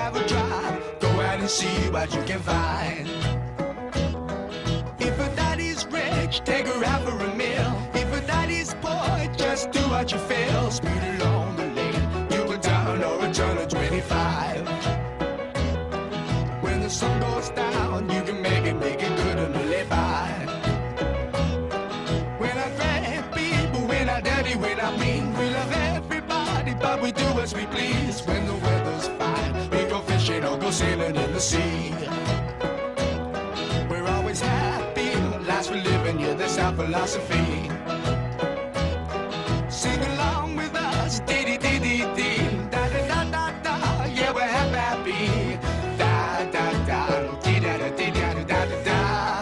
have a drive, go out and see what you can find. If a daddy's rich, take her out for a meal. If a daddy's poor, just do what you feel. Speed along the lane, you go down or a turn of 25. When the sun goes down, you can make it good and live by. We're not great people, we're not dirty, we're not mean. We love everybody, but we do as we please. When the weather's fine, we go fishing or go sailing in the sea. We're always happy, lives we're living, yeah, that's our philosophy. Sing along with us, dee-dee-dee-dee-dee, da-da-da-da-da, yeah, we're happy, da-da-da, dee-da-da-dee-da-da-da-da.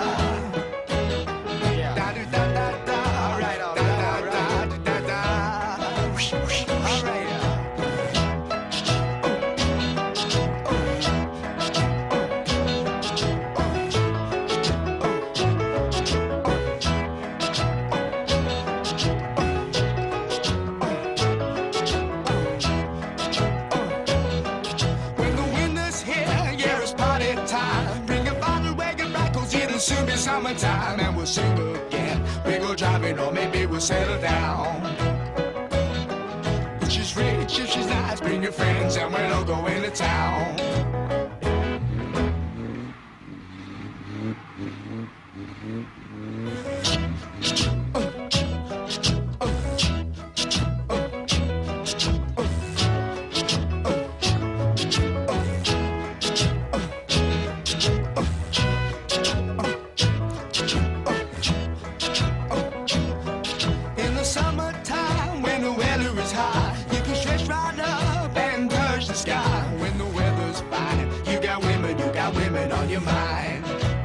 Soon be summertime and we'll sing again. We go driving or maybe we'll settle down. If she's rich, if she's nice, bring your friends and we'll all go into town. Summertime, when the weather is hot, you can stretch right up and touch the sky. When the weather's fine, you got women on your mind.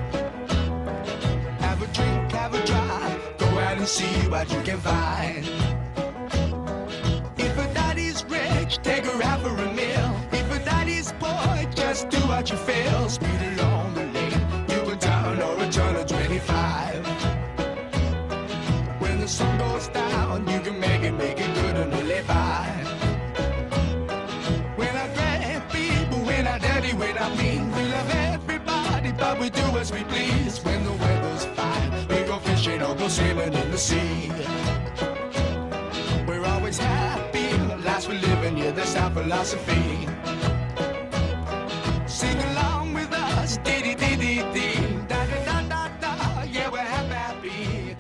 Have a drink, have a drive, go out and see what you can find. If a daddy's rich, take her out for a meal. If a daddy's poor, just do what you feel. Speed along the lane, you go down or a turn of 25. When the sun goes down, you can make it good and live by. We're not great people, we're not dirty, we're not mean. We love everybody, but we do as we please. When the weather's fine, we go fishing or go sailing in the sea. We're always happy, lives we're living, yeah, that's our philosophy. Sing along with us, dee-dee-dee-dee-dee, da-da-da-da-da, yeah, we're happy.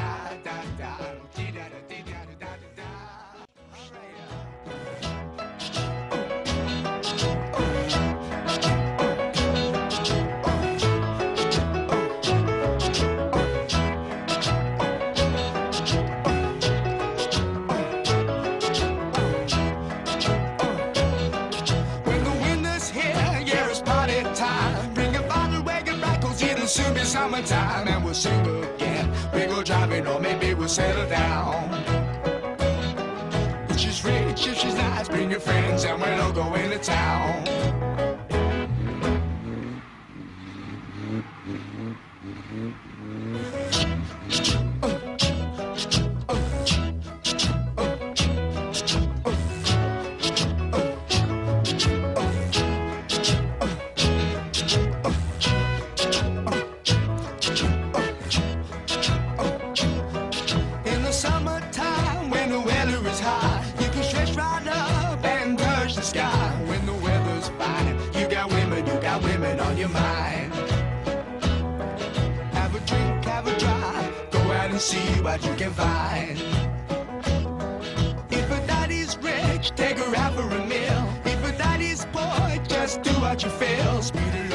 Soon be summertime and we'll sing again. We go driving or maybe we'll settle down. If she's rich, if she's nice, bring your friends and we'll all go into town. Summertime, when the weather is hot, you can stretch right up and touch the sky. When the weather's fine, you got women on your mind. Have a drink, have a drive, go out and see what you can find. If a daddy's rich, take her out for a meal. If a daddy's poor, just do what you feel. Speed